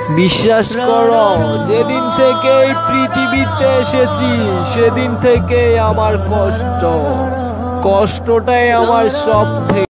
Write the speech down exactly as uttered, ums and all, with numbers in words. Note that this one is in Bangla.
বিশ্বাস করো, যেদিন থেকে এই পৃথিবীতে এসেছি সেদিন থেকেই আমার কষ্ট, কষ্টটাই আমার সব থেকে